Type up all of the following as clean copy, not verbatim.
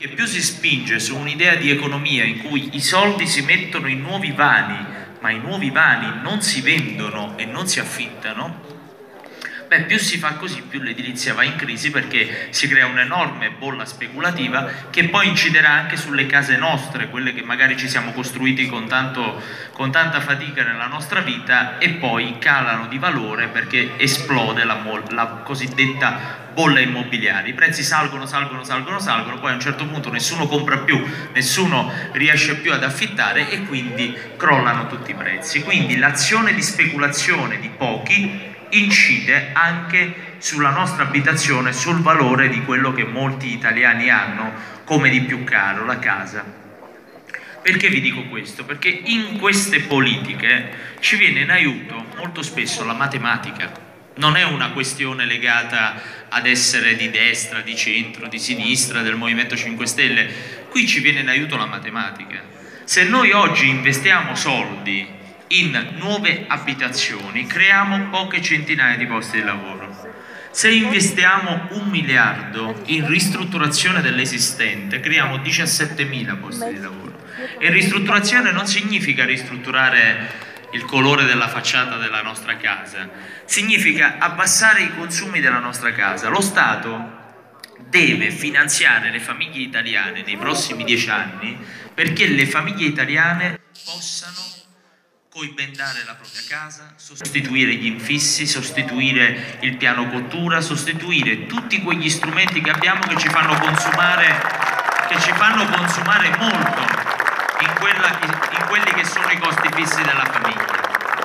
che più si spinge su un'idea di economia in cui i soldi si mettono in nuovi vani, ma i nuovi vani non si vendono e non si affittano, beh, più si fa così, più l'edilizia va in crisi, perché si crea un'enorme bolla speculativa che poi inciderà anche sulle case nostre, quelle che magari ci siamo costruiti con tanta fatica nella nostra vita, e poi calano di valore perché esplode la cosiddetta bolla immobiliare. I prezzi salgono, poi a un certo punto nessuno compra più, nessuno riesce più ad affittare e quindi crollano tutti i prezzi. Quindi l'azione di speculazione di pochi incide anche sulla nostra abitazione, sul valore di quello che molti italiani hanno come di più caro, la casa. Perché vi dico questo? Perché in queste politiche ci viene in aiuto molto spesso la matematica. Non è una questione legata ad essere di destra, di centro, di sinistra, del Movimento 5 Stelle. Qui ci viene in aiuto la matematica. Se noi oggi investiamo soldi in nuove abitazioni, creiamo poche centinaia di posti di lavoro. Se investiamo 1 miliardo in ristrutturazione dell'esistente, creiamo 17.000 posti di lavoro. E ristrutturazione non significa ristrutturare il colore della facciata della nostra casa, significa abbassare i consumi della nostra casa. Lo Stato deve finanziare le famiglie italiane nei prossimi 10 anni perché le famiglie italiane possano coibentare la propria casa, sostituire gli infissi, sostituire il piano cottura, sostituire tutti quegli strumenti che abbiamo che ci fanno consumare molto in quelli che sono i costi fissi della famiglia.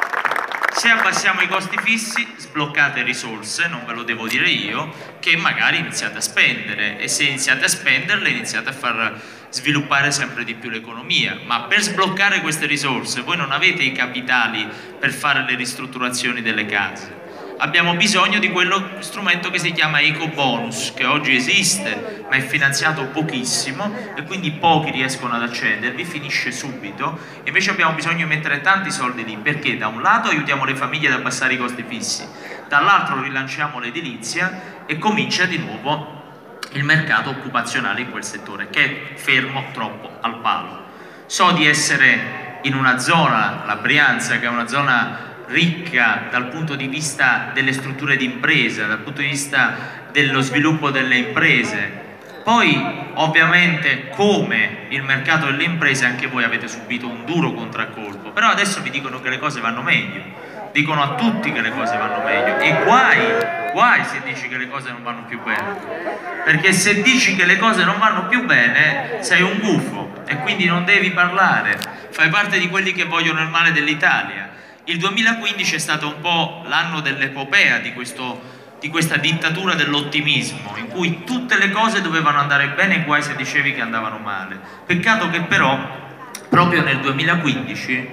Se abbassiamo i costi fissi, sbloccate risorse, non ve lo devo dire io, che magari iniziate a spendere, e se iniziate a spenderle iniziate a far sviluppare sempre di più l'economia. Ma per sbloccare queste risorse voi non avete i capitali per fare le ristrutturazioni delle case. Abbiamo bisogno di quello strumento che si chiama ecobonus, che oggi esiste ma è finanziato pochissimo e quindi pochi riescono ad accedervi, finisce subito. Invece abbiamo bisogno di mettere tanti soldi lì, perché da un lato aiutiamo le famiglie ad abbassare i costi fissi, dall'altro rilanciamo l'edilizia e comincia di nuovo il mercato occupazionale in quel settore che è fermo troppo al palo. So di essere in una zona, la Brianza, che è una zona ricca dal punto di vista delle strutture di impresa, dal punto di vista dello sviluppo delle imprese. Poi ovviamente, come il mercato delle imprese, anche voi avete subito un duro contraccolpo, però adesso vi dicono che le cose vanno meglio, dicono a tutti che le cose vanno meglio, e guai se dici che le cose non vanno più bene, perché se dici che le cose non vanno più bene sei un gufo e quindi non devi parlare, fai parte di quelli che vogliono il male dell'Italia. Il 2015 è stato un po' l'anno dell'epopea di questa dittatura dell'ottimismo, in cui tutte le cose dovevano andare bene, guai se dicevi che andavano male. Peccato che però proprio nel 2015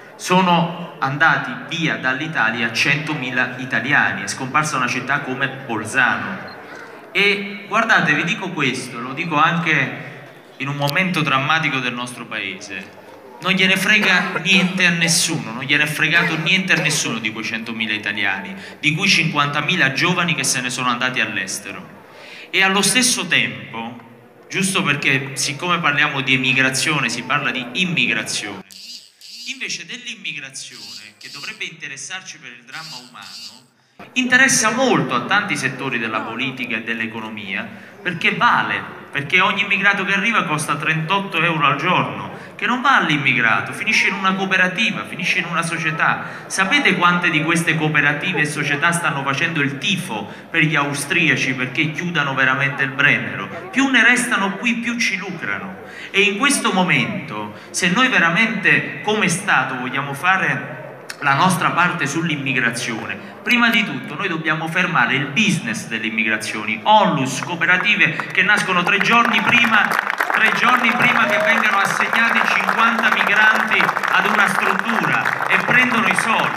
sono andati via dall'Italia 100.000 italiani, è scomparsa una città come Bolzano. E guardate, vi dico questo, lo dico anche in un momento drammatico del nostro paese: non gliene frega niente a nessuno, non gliene è fregato niente a nessuno di quei 100.000 italiani, di cui 50.000 giovani che se ne sono andati all'estero. E allo stesso tempo, giusto perché siccome parliamo di emigrazione si parla di immigrazione, invece dell'immigrazione, che dovrebbe interessarci per il dramma umano, interessa molto a tanti settori della politica e dell'economia, perché ogni immigrato che arriva costa 38 euro al giorno, che non va all'immigrato, finisce in una cooperativa, finisce in una società. Sapete quante di queste cooperative e società stanno facendo il tifo per gli austriaci perché chiudano veramente il Brennero? Più ne restano qui, più ci lucrano. E in questo momento, se noi veramente come Stato vogliamo fare la nostra parte sull'immigrazione, prima di tutto noi dobbiamo fermare il business delle immigrazioni, onlus, cooperative che nascono 3 giorni prima che vengano assegnati 50 migranti ad una struttura e prendono i soldi.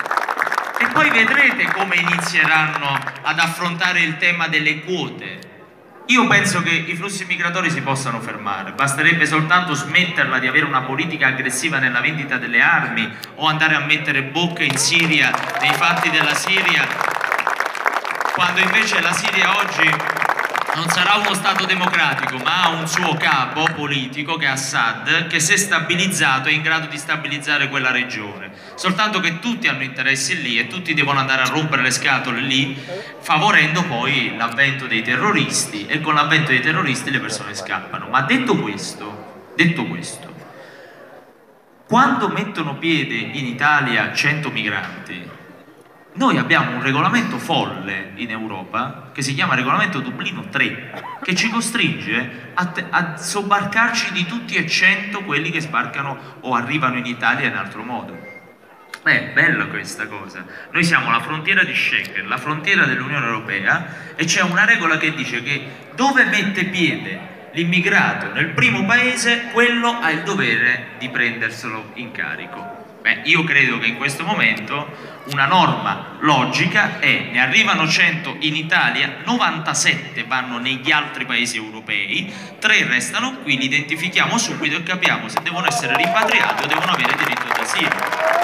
E poi vedrete come inizieranno ad affrontare il tema delle quote. Io penso che i flussi migratori si possano fermare, basterebbe soltanto smetterla di avere una politica aggressiva nella vendita delle armi o andare a mettere bocca in Siria, nei fatti della Siria, quando invece la Siria oggi non sarà uno Stato democratico, ma ha un suo capo politico che è Assad, che se stabilizzato è in grado di stabilizzare quella regione. Soltanto che tutti hanno interessi lì e tutti devono andare a rompere le scatole lì, favorendo poi l'avvento dei terroristi, e con l'avvento dei terroristi le persone scappano. Ma detto questo, quando mettono piede in Italia 100 migranti, noi abbiamo un regolamento folle in Europa che si chiama regolamento Dublino 3, che ci costringe a sobbarcarci di tutti e 100 quelli che sbarcano o arrivano in Italia in altro modo. Beh, bella questa cosa. Noi siamo la frontiera di Schengen, la frontiera dell'Unione Europea, e c'è una regola che dice che dove mette piede l'immigrato nel primo paese, quello ha il dovere di prenderselo in carico. Beh, io credo che in questo momento una norma logica è: ne arrivano 100 in Italia, 97 vanno negli altri paesi europei, 3 restano qui, li identifichiamo subito e capiamo se devono essere rimpatriati o devono avere diritto d'asilo.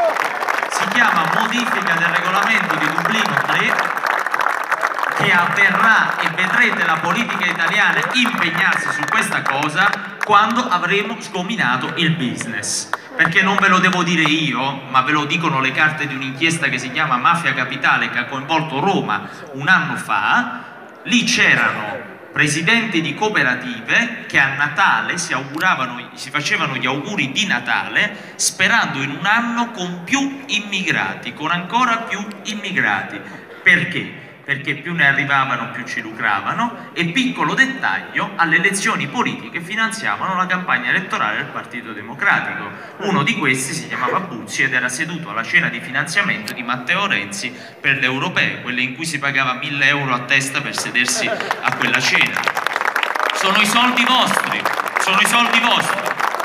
Si chiama modifica del regolamento di Dublino 3, che avverrà, e vedrete la politica italiana impegnarsi su questa cosa quando avremo sgominato il business. Perché non ve lo devo dire io, ma ve lo dicono le carte di un'inchiesta che si chiama Mafia Capitale, che ha coinvolto Roma un anno fa. Lì c'erano presidenti di cooperative che a Natale si facevano gli auguri di Natale sperando in un anno con più immigrati, con ancora più immigrati. Perché? Perché più ne arrivavano più ci lucravano, e piccolo dettaglio, alle elezioni politiche finanziavano la campagna elettorale del Partito Democratico. Uno di questi si chiamava Buzzi ed era seduto alla cena di finanziamento di Matteo Renzi per le europee, quelle in cui si pagava 1.000 euro a testa per sedersi a quella cena. Sono i soldi vostri, sono i soldi vostri.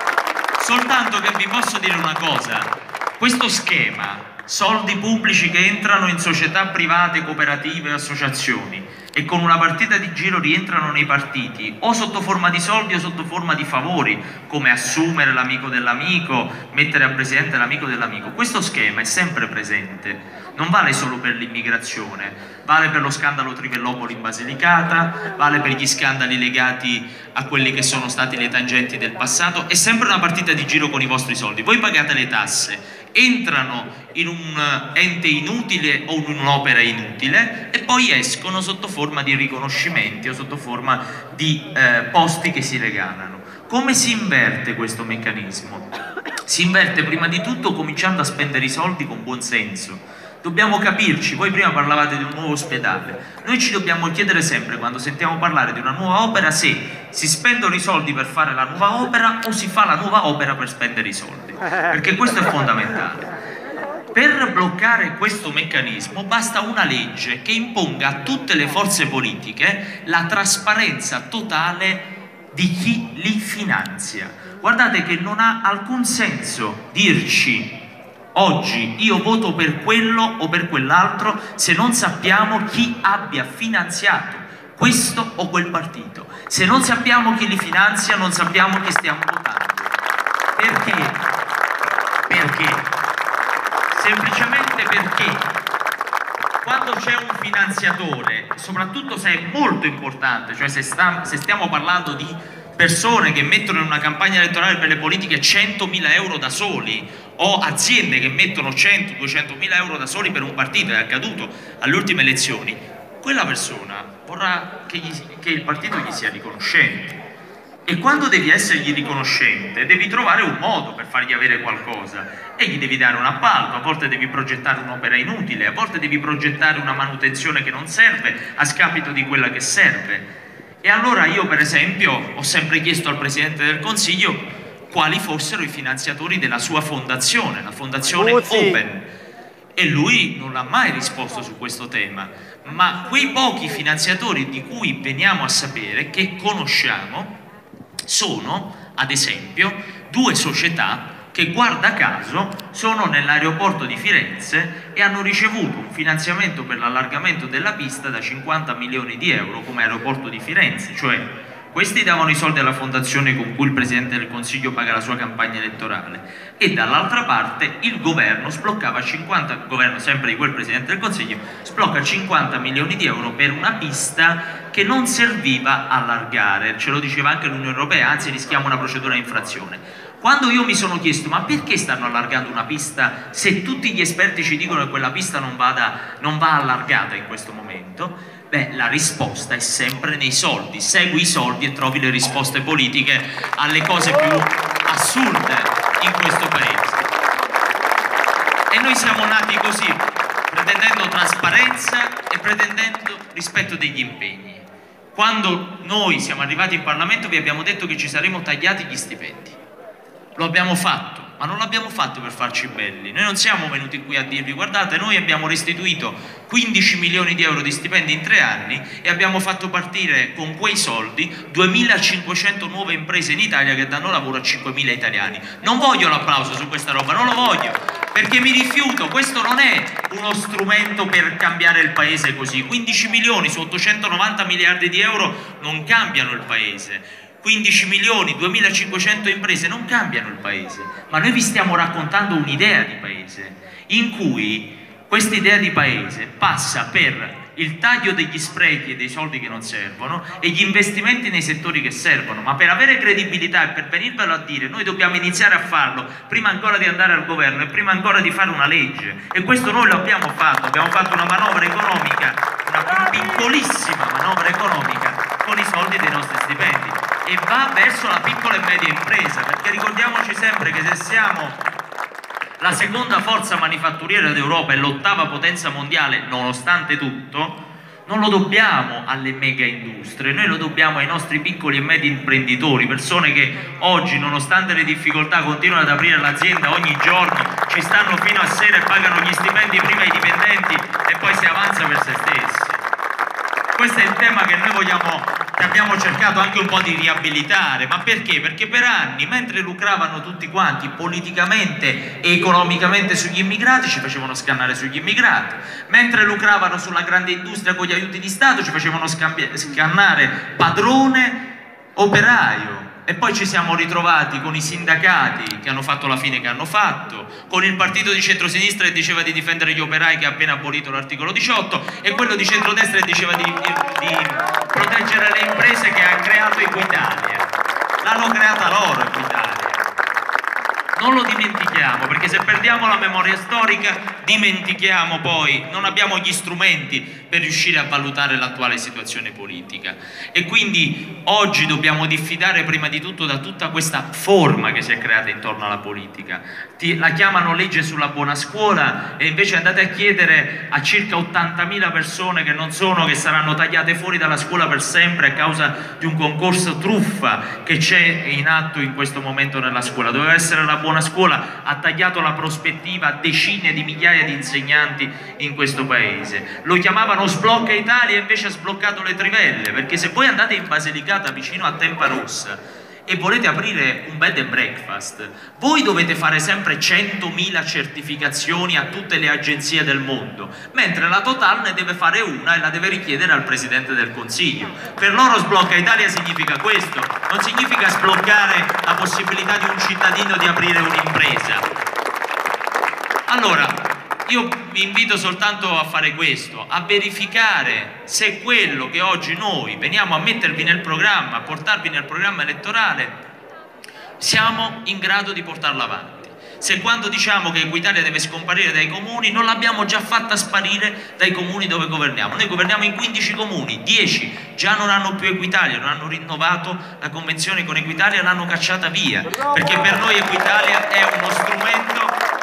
Soltanto che vi posso dire una cosa: questo schema, soldi pubblici che entrano in società private, cooperative, associazioni, e con una partita di giro rientrano nei partiti, o sotto forma di soldi o sotto forma di favori, come assumere l'amico dell'amico, mettere a presidente l'amico dell'amico. Questo schema è sempre presente, non vale solo per l'immigrazione, vale per lo scandalo Trivellopoli in Basilicata, vale per gli scandali legati a quelli che sono stati le tangenti del passato. È sempre una partita di giro con i vostri soldi. Voi pagate le tasse, entrano in un ente inutile o in un'opera inutile e poi escono sotto forma di riconoscimenti o sotto forma di posti che si regalano. Come si inverte questo meccanismo? Si inverte prima di tutto cominciando a spendere i soldi con buon senso. Dobbiamo capirci. Voi prima parlavate di un nuovo ospedale. Noi ci dobbiamo chiedere sempre, quando sentiamo parlare di una nuova opera, se si spendono i soldi per fare la nuova opera o si fa la nuova opera per spendere i soldi, perché questo è fondamentale. Per bloccare questo meccanismo basta una legge che imponga a tutte le forze politiche la trasparenza totale di chi li finanzia. Guardate che non ha alcun senso dirci oggi io voto per quello o per quell'altro se non sappiamo chi abbia finanziato questo o quel partito. Se non sappiamo chi li finanzia, non sappiamo chi stiamo votando. Perché? Perché? Semplicemente perché quando c'è un finanziatore, soprattutto se è molto importante, cioè se stiamo parlando di persone che mettono in una campagna elettorale per le politiche 100.000 euro da soli, o aziende che mettono 100-200.000 euro da soli per un partito, è accaduto alle ultime elezioni, quella persona vorrà che il partito gli sia riconoscente, e quando devi essergli riconoscente devi trovare un modo per fargli avere qualcosa, e gli devi dare un appalto, a volte devi progettare un'opera inutile, a volte devi progettare una manutenzione che non serve a scapito di quella che serve. E allora io, per esempio, ho sempre chiesto al Presidente del Consiglio quali fossero i finanziatori della sua fondazione, la fondazione Open, e lui non ha mai risposto su questo tema. Ma quei pochi finanziatori di cui veniamo a sapere, che conosciamo, sono ad esempio 2 società che, guarda caso, sono nell'aeroporto di Firenze e hanno ricevuto un finanziamento per l'allargamento della pista da 50 milioni di euro come aeroporto di Firenze, cioè questi davano i soldi alla fondazione con cui il Presidente del Consiglio paga la sua campagna elettorale, e dall'altra parte il governo sbloccava 50, il governo sempre di quel Presidente del Consiglio, sblocca 50 milioni di euro per una pista che non serviva a allargare, ce lo diceva anche l'Unione Europea, anzi rischiamo una procedura di infrazione. Quando io mi sono chiesto ma perché stanno allargando una pista se tutti gli esperti ci dicono che quella pista non va allargata in questo momento, beh, la risposta è sempre nei soldi. Segui i soldi e trovi le risposte politiche alle cose più assurde in questo paese. E noi siamo nati così, pretendendo trasparenza e pretendendo rispetto degli impegni. Quando noi siamo arrivati in Parlamento vi abbiamo detto che ci saremmo tagliati gli stipendi. Lo abbiamo fatto, ma non l'abbiamo fatto per farci belli. Noi non siamo venuti qui a dirvi guardate, noi abbiamo restituito 15 milioni di euro di stipendi in 3 anni e abbiamo fatto partire con quei soldi 2500 nuove imprese in Italia che danno lavoro a 5.000 italiani. Non voglio l'applauso su questa roba, non lo voglio, perché mi rifiuto. Questo non è uno strumento per cambiare il paese così. 15 milioni su 890 miliardi di euro non cambiano il paese. 15 milioni, 2500 imprese non cambiano il paese, ma noi vi stiamo raccontando un'idea di paese in cui questa idea di paese passa per il taglio degli sprechi e dei soldi che non servono e gli investimenti nei settori che servono. Ma per avere credibilità e per venirvelo a dire noi dobbiamo iniziare a farlo prima ancora di andare al governo e prima ancora di fare una legge, e questo noi lo abbiamo fatto una manovra economica, una piccolissima manovra economica con i soldi dei nostri stipendi, e va verso la piccola e media impresa, perché ricordiamoci sempre che se siamo la seconda forza manifatturiera d'Europa e l'8ª potenza mondiale, nonostante tutto, non lo dobbiamo alle mega industrie, noi lo dobbiamo ai nostri piccoli e medi imprenditori, persone che oggi, nonostante le difficoltà, continuano ad aprire l'azienda ogni giorno, ci stanno fino a sera e pagano gli stipendi prima ai dipendenti e poi si avanza per se stessi. Questo è il tema che noi abbiamo cercato anche un po' di riabilitare. Ma perché? Perché per anni, mentre lucravano tutti quanti politicamente e economicamente sugli immigrati, ci facevano scannare sugli immigrati, mentre lucravano sulla grande industria con gli aiuti di Stato, ci facevano scannare padrone, operaio. E poi ci siamo ritrovati con i sindacati che hanno fatto la fine che hanno fatto, con il partito di centrosinistra che diceva di difendere gli operai che ha appena abolito l'articolo 18 e quello di centrodestra che diceva di proteggere le imprese che ha creato Equitalia. L'hanno creata loro Equitalia. Non lo dimentichiamo, perché se perdiamo la memoria storica dimentichiamo poi, non abbiamo gli strumenti per riuscire a valutare l'attuale situazione politica. E quindi oggi dobbiamo diffidare prima di tutto da tutta questa forma che si è creata intorno alla politica. La chiamano legge sulla buona scuola e invece andate a chiedere a circa 80.000 persone che saranno tagliate fuori dalla scuola per sempre a causa di un concorso truffa che c'è in atto in questo momento nella scuola. Doveva essere la buona scuola, ha tagliato la prospettiva a decine di migliaia di insegnanti in questo paese. Lo chiamavano sblocca Italia e invece ha sbloccato le trivelle, perché se voi andate in Basilicata vicino a Tempa Rossa e volete aprire un bed and breakfast, voi dovete fare sempre 100.000 certificazioni a tutte le agenzie del mondo, mentre la Total ne deve fare una e la deve richiedere al Presidente del Consiglio. Per loro sblocca Italia significa questo, non significa sbloccare la possibilità di un cittadino di aprire un'impresa. Allora, io vi invito soltanto a fare questo, a verificare se quello che oggi noi veniamo a mettervi nel programma, a portarvi nel programma elettorale, siamo in grado di portarlo avanti. Se quando diciamo che Equitalia deve scomparire dai comuni, non l'abbiamo già fatta sparire dai comuni dove governiamo. Noi governiamo in 15 comuni, 10 già non hanno più Equitalia, non hanno rinnovato la convenzione con Equitalia, l'hanno cacciata via, perché per noi Equitalia è uno strumento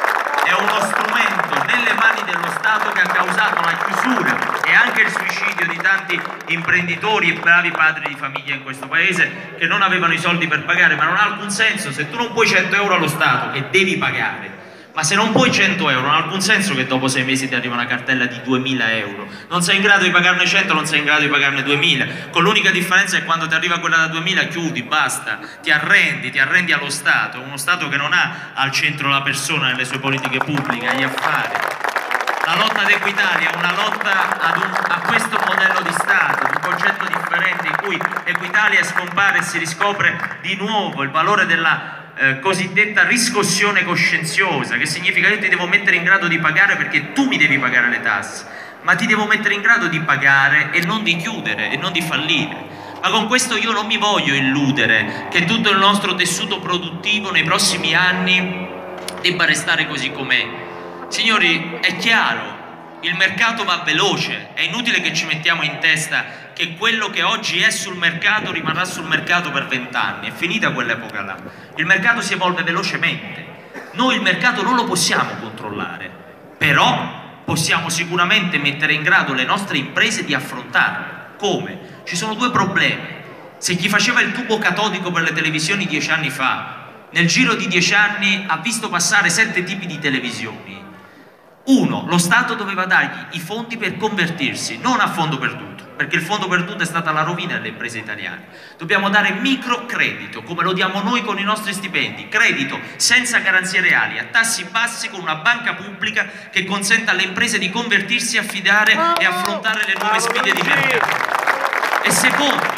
nelle mani dello Stato che ha causato la chiusura e anche il suicidio di tanti imprenditori e bravi padri di famiglia in questo paese che non avevano i soldi per pagare. Ma non ha alcun senso, se tu non puoi 100 euro allo Stato che devi pagare, ma se non puoi 100 euro non ha alcun senso che dopo 6 mesi ti arriva una cartella di 2.000 euro. Non sei in grado di pagarne 100, non sei in grado di pagarne 2.000, con l'unica differenza è quando ti arriva quella da 2.000 chiudi, basta, ti arrendi allo Stato, uno Stato che non ha al centro la persona nelle sue politiche pubbliche, gli affari. La lotta ad Equitalia è una lotta a questo modello di Stato, un concetto differente in cui Equitalia scompare e si riscopre di nuovo il valore della cosiddetta riscossione coscienziosa, che significa che io ti devo mettere in grado di pagare perché tu mi devi pagare le tasse, ma ti devo mettere in grado di pagare e non di chiudere e non di fallire. Ma con questo io non mi voglio illudere che tutto il nostro tessuto produttivo nei prossimi anni debba restare così com'è. Signori, è chiaro, il mercato va veloce, è inutile che ci mettiamo in testa che quello che oggi è sul mercato rimarrà sul mercato per 20 anni, è finita quell'epoca là. Il mercato si evolve velocemente, noi il mercato non lo possiamo controllare, però possiamo sicuramente mettere in grado le nostre imprese di affrontarlo. Come? Ci sono due problemi. Se chi faceva il tubo catodico per le televisioni 10 anni fa, nel giro di 10 anni ha visto passare 7 tipi di televisioni. Uno, lo Stato doveva dargli i fondi per convertirsi, non a fondo perduto, perché il fondo perduto è stata la rovina delle imprese italiane. Dobbiamo dare microcredito, come lo diamo noi con i nostri stipendi, credito senza garanzie reali, a tassi bassi, con una banca pubblica che consenta alle imprese di convertirsi, affidare e affrontare le nuove sfide di mercato. E secondo,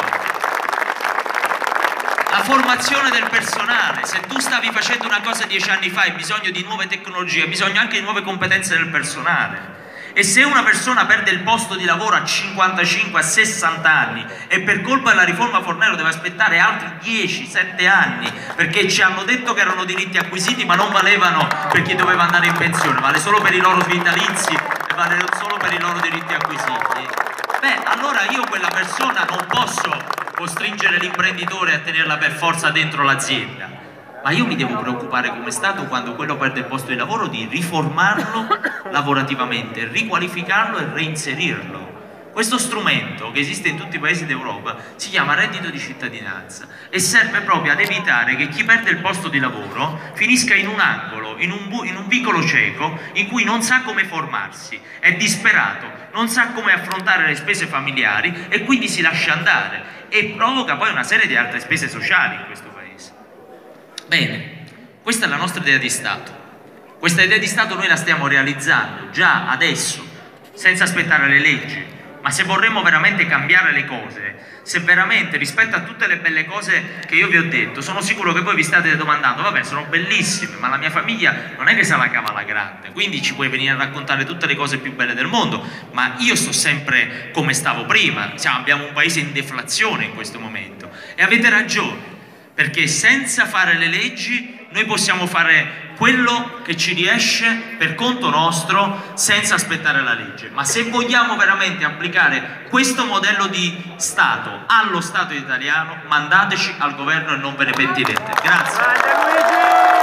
la formazione del personale. Se tu stavi facendo una cosa 10 anni fa, hai bisogno di nuove tecnologie, hai bisogno anche di nuove competenze del personale. E se una persona perde il posto di lavoro a 55, a 60 anni e per colpa della riforma Fornero deve aspettare altri 10-7 anni perché ci hanno detto che erano diritti acquisiti ma non valevano per chi doveva andare in pensione, vale solo per i loro vitalizi e vale solo per i loro diritti acquisiti, beh, allora io quella persona non posso costringere l'imprenditore a tenerla per forza dentro l'azienda, ma io mi devo preoccupare come Stato, quando quello perde il posto di lavoro, di riformarlo lavorativamente, riqualificarlo e reinserirlo. Questo strumento, che esiste in tutti i paesi d'Europa, si chiama reddito di cittadinanza e serve proprio ad evitare che chi perde il posto di lavoro finisca in un angolo, in un vicolo cieco in cui non sa come formarsi, è disperato, non sa come affrontare le spese familiari e quindi si lascia andare e provoca poi una serie di altre spese sociali in questo paese. Bene, questa è la nostra idea di Stato. Questa idea di Stato noi la stiamo realizzando già adesso, senza aspettare le leggi. Ma se vorremmo veramente cambiare le cose, se veramente rispetto a tutte le belle cose che io vi ho detto, sono sicuro che voi vi state domandando, vabbè, sono bellissime, ma la mia famiglia non è che se la cava alla grande, quindi ci puoi venire a raccontare tutte le cose più belle del mondo, ma io sto sempre come stavo prima, abbiamo un paese in deflazione in questo momento. E avete ragione, perché senza fare le leggi noi possiamo fare quello che ci riesce per conto nostro senza aspettare la legge. Ma se vogliamo veramente applicare questo modello di Stato allo Stato italiano, mandateci al governo e non ve ne pentirete. Grazie.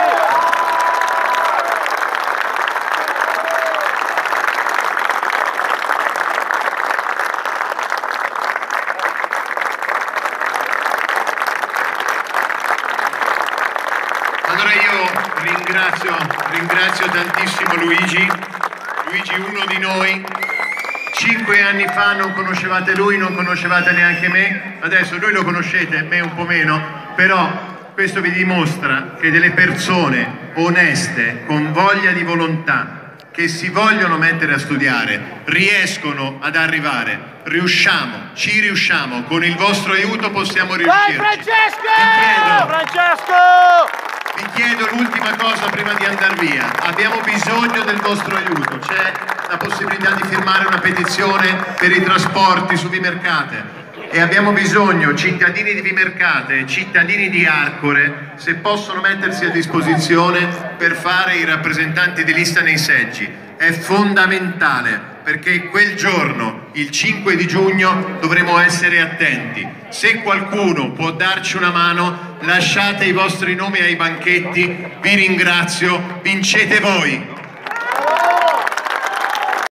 Allora io ringrazio tantissimo Luigi, uno di noi. 5 anni fa non conoscevate lui, non conoscevate neanche me, adesso lui lo conoscete, me un po' meno, però questo vi dimostra che delle persone oneste, con voglia di volontà, che si vogliono mettere a studiare, riescono ad arrivare. Ci riusciamo, con il vostro aiuto possiamo riuscirci. Vai Francesco! Francesco! Vi chiedo l'ultima cosa prima di andare via. Abbiamo bisogno del vostro aiuto. C'è la possibilità di firmare una petizione per i trasporti su Vimercate e abbiamo bisogno, cittadini di Vimercate e cittadini di Arcore, se possono mettersi a disposizione per fare i rappresentanti di lista nei seggi. È fondamentale, perché quel giorno, il 5 di giugno, dovremo essere attenti. Se qualcuno può darci una mano, lasciate i vostri nomi ai banchetti, vi ringrazio, vincete voi!